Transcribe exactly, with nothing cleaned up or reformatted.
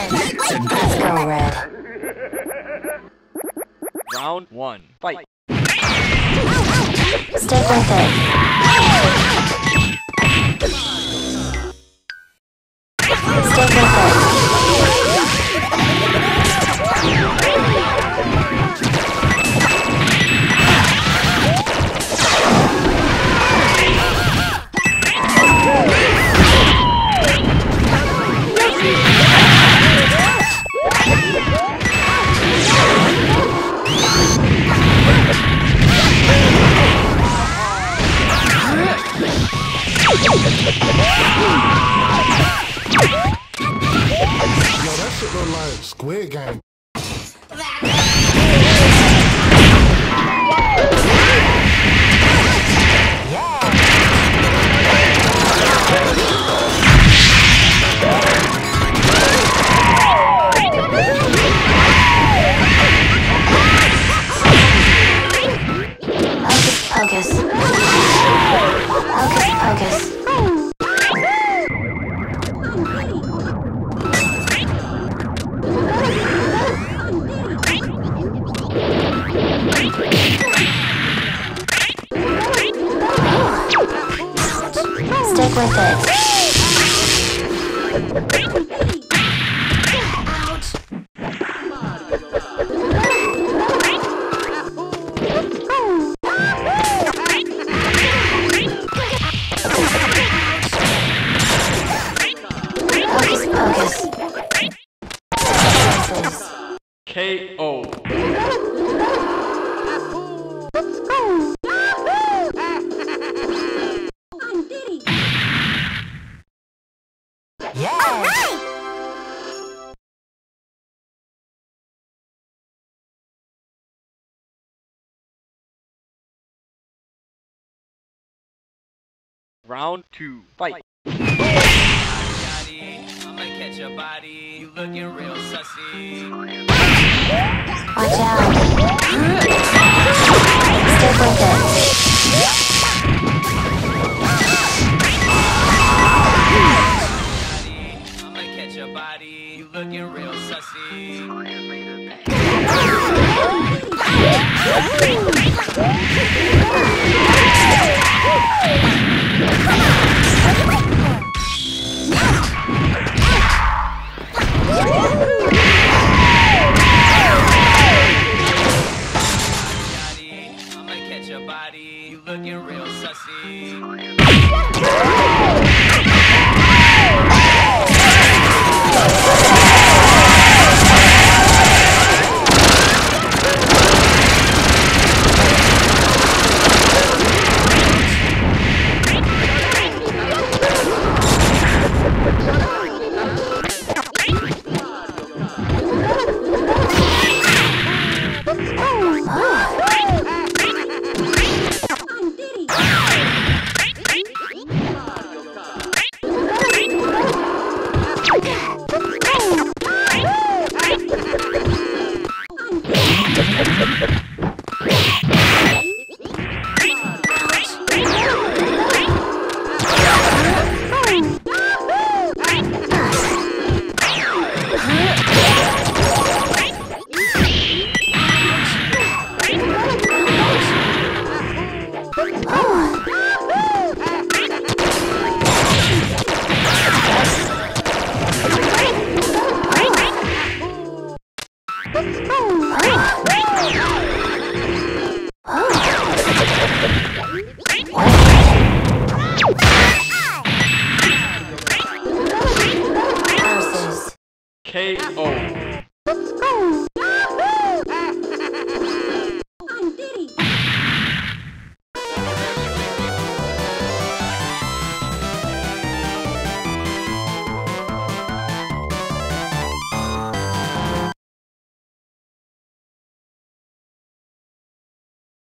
Let's go, Red. Round one, fight. Stick with it. Stick with it. Yo, that shit look like Squid Game. Hocus pocus. Hocus pocus. Stick with it. Ouch. Hocus pocus. K O. Round two, fight. I'ma catch your body. You looking real sussy. Watch out. Stick with it. I'ma catch your body. You looking real sussy. I'ma catch your body. You looking real sussy. What?